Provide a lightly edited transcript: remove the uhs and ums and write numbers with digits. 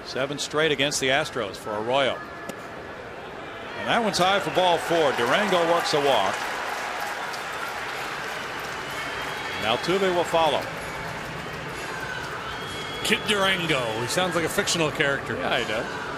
7 straight against the Astros for Arroyo. And that one's high for ball 4. Durango works a walk. Now Altuve will follow. Kid Durango. He sounds like a fictional character. Yeah, he does.